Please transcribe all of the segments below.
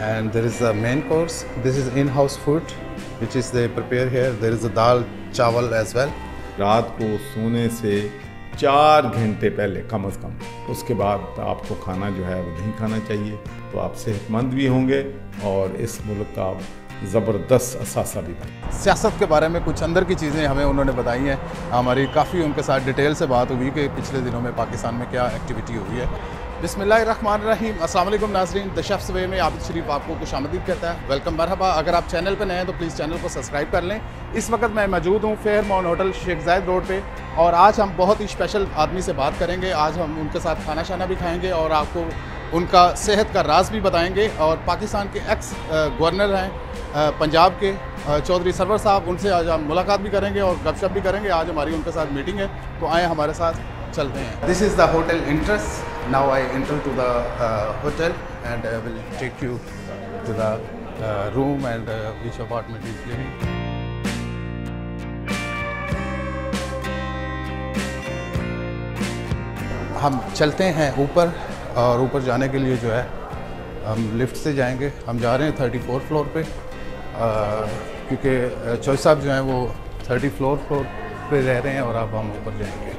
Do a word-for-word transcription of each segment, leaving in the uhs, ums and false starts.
and there is a main course. This is in-house food which is they prepare here. There is a dal chawal as well. रात को सोने से चार घंटे पहले कम अज़ कम उसके बाद आपको खाना जो है वो नहीं खाना चाहिए, तो आप सेहतमंद भी होंगे और इस मुल्क का ज़बरदस्त असासा भी बने। सियासत के बारे में कुछ अंदर की चीज़ें हमें उन्होंने बताई हैं। हमारी काफ़ी उनके साथ डिटेल से बात हुई कि पिछले दिनों में पाकिस्तान में क्या एक्टिविटी हुई है। बिस्मिल्लाहिर्रहमानिर्रहीम, अस्सलाम वालेकुम नाज़रीन। द शेफ़्स वे में आबिद शरीफ आपको खुशामदीद कहता है। वेलकम, मरहबा। अगर आप चैनल पर नए हैं तो प्लीज़ चैनल को सब्सक्राइब कर लें। इस वक्त मैं मौजूद हूँ Fairmont hotel Sheikh Zayed Road पे, और आज हम बहुत ही स्पेशल आदमी से बात करेंगे। आज हम उनके साथ खाना शाना भी खाएँगे और आपको उनका सेहत का राज भी बताएँगे। और पाकिस्तान के एक्स गवर्नर हैं पंजाब के चौधरी सरवर साहब, उनसे आज हम मुलाकात भी करेंगे और गपशप भी करेंगे। आज हमारी उनके साथ मीटिंग है, तो आए हमारे साथ चलते हैं। This is the hotel entrance. Now I enter to the hotel and will take you to the room and which apartment is living. हम चलते हैं ऊपर, और ऊपर जाने के लिए जो है हम लिफ्ट से जाएंगे। हम जा रहे हैं थर्टी फोर फ्लोर पे, क्योंकि चौधरी साहब जो हैं वो थर्टी फ्लोर फ्लोर पे रह रहे हैं और अब हम ऊपर जाएंगे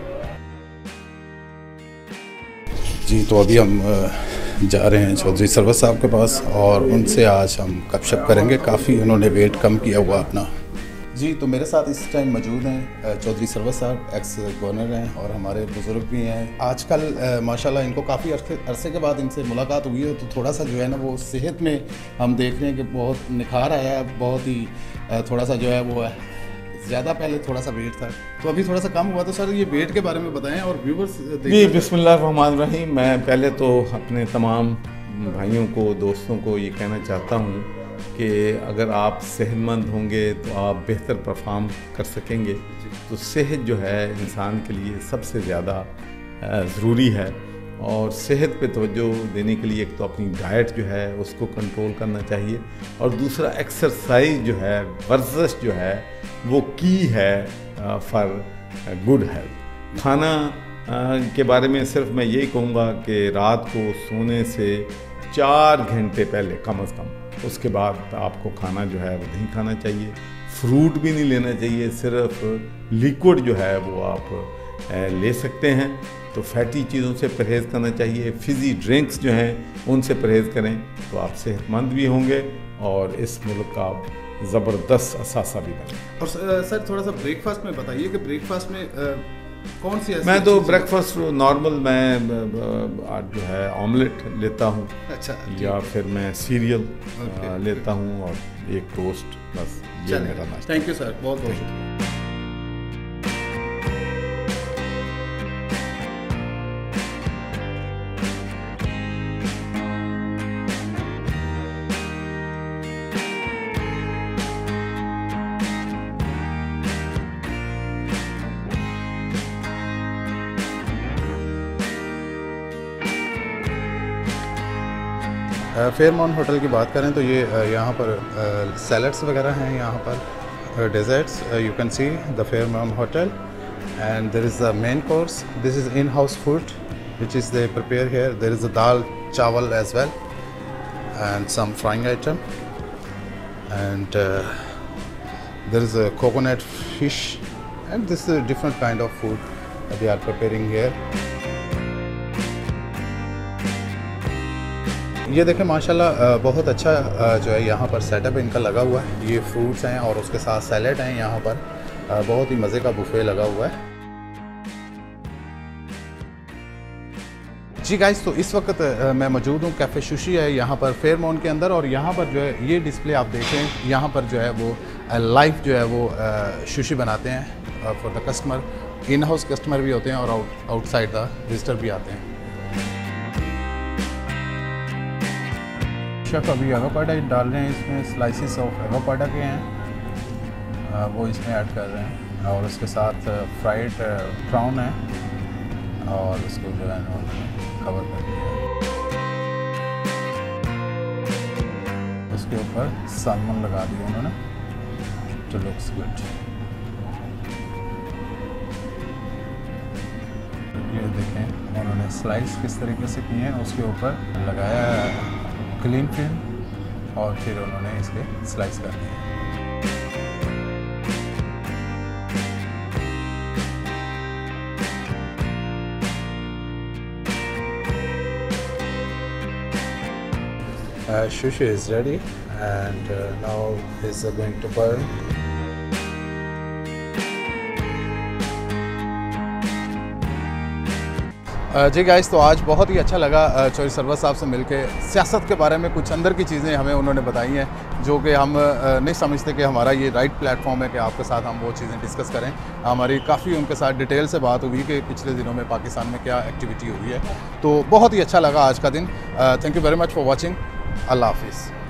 जी। तो अभी हम जा रहे हैं चौधरी सरवर साहब के पास और उनसे आज हम गपशप करेंगे। काफ़ी उन्होंने वेट कम किया हुआ अपना जी। तो मेरे साथ इस टाइम मौजूद हैं चौधरी सरवर साहब, एक्स गवर्नर हैं और हमारे बुज़ुर्ग भी हैं। आजकल माशाल्लाह इनको काफ़ी अरसे अरसे के बाद इनसे मुलाकात हुई है, तो थोड़ा सा जो है ना वो सेहत में हम देख रहे हैं कि बहुत निखार आया है। बहुत ही थोड़ा सा जो है वो ज़्यादा पहले थोड़ा सा वेट था, तो अभी थोड़ा सा कम हुआ। तो सर ये वेट के बारे में बताएं और व्यूवर्स जी। बिस्मिल्लाहिर्रहमानिर्रहीम। मैं पहले तो अपने तमाम भाइयों को, दोस्तों को ये कहना चाहता हूँ कि अगर आप सेहतमंद होंगे तो आप बेहतर परफॉर्म कर सकेंगे। तो सेहत जो है इंसान के लिए सबसे ज़्यादा ज़रूरी है, और सेहत पे तवज्जो देने के लिए एक तो अपनी डाइट जो है उसको कंट्रोल करना चाहिए, और दूसरा एक्सरसाइज जो है, वर्जिश जो है वो की है फॉर गुड हेल्थ। खाना के बारे में सिर्फ मैं यही कहूँगा कि रात को सोने से चार घंटे पहले कम अज़ कम उसके बाद आपको खाना जो है वो नहीं खाना चाहिए। फ्रूट भी नहीं लेना चाहिए, सिर्फ लिक्विड जो है वो आप ले सकते हैं। तो फैटी चीज़ों से परहेज़ करना चाहिए। फिज़ी ड्रिंक्स जो हैं उनसे परहेज़ करें, तो आप सेहतमंद भी होंगे और इस मुल्क का ज़बरदस्त असासा भी बने। और सर थोड़ा सा ब्रेकफास्ट में बताइए कि ब्रेकफास्ट में आ, कौन सी ऐसी मैं तो ब्रेकफास्ट नॉर्मल मैं जो है ऑमलेट लेता हूँ। अच्छा। या फिर मैं सीरियल लेता हूँ और एक टोस्ट, बस ये मेरा नाश्ता। थैंक यू सर, बहुत बहुत शुक्रिया। फेयरमाउंट होटल की बात करें तो ये यहाँ पर सैलड्स वगैरह हैं, यहाँ पर desserts. You can see the Fairmont hotel and there is the main course. This is in house food which is they prepare here. There is a dal chawal as well and some frying item, and there is a coconut fish, and this is different kind of food they are preparing here. ये देखें माशाल्लाह बहुत अच्छा जो है यहाँ पर setup इनका लगा हुआ है। ये फ्रूट्स हैं और उसके साथ सैलेड हैं। यहाँ पर बहुत ही मज़े का बुफे लगा हुआ है जी। गाइस, तो इस वक्त मैं मौजूद हूँ कैफ़े सुशी है यहाँ पर फेयरमाउंट के अंदर, और यहाँ पर जो है ये डिस्प्ले आप देखें, यहाँ पर जो है वो लाइव जो है वो सुशी बनाते हैं for the customer. In house customer भी होते हैं और आउट आउटसाइड द विजिटर भी आते हैं। शेफ अभी एवोकाडो डाल रहे हैं, इसमें स्लाइसिस ऑफ एवोकाडो के हैं, आ, वो इसमें ऐड कर रहे हैं, और उसके साथ फ्राइड प्राउन है और उसको जो है उन्होंने कवर कर दिया। उसके ऊपर सालमन लगा दिया उन्होंने, तो लुक्स गुड। ये देखें उन्होंने स्लाइस किस तरीके से किए हैं, उसके ऊपर लगाया क्लीन फिल्म और फिर उन्होंने इसके स्लाइस कर दिए। Uh, sushi is ready and uh, now is uh, going to burn. Uh, जी गाइस, तो आज बहुत ही अच्छा लगा uh, चौधरी सरवर साहब से मिलके। सियासत के बारे में कुछ अंदर की चीज़ें हमें उन्होंने बताई हैं जो कि हम uh, नहीं समझते कि हमारा ये राइट प्लेटफॉर्म है कि आपके साथ हम वो चीज़ें डिस्कस करें। हमारी काफ़ी उनके साथ डिटेल से बात हुई कि पिछले दिनों में पाकिस्तान में क्या एक्टिविटी हुई है, तो बहुत ही अच्छा लगा आज का दिन। Thank you very much for watching. अल्लाह हाफिज़।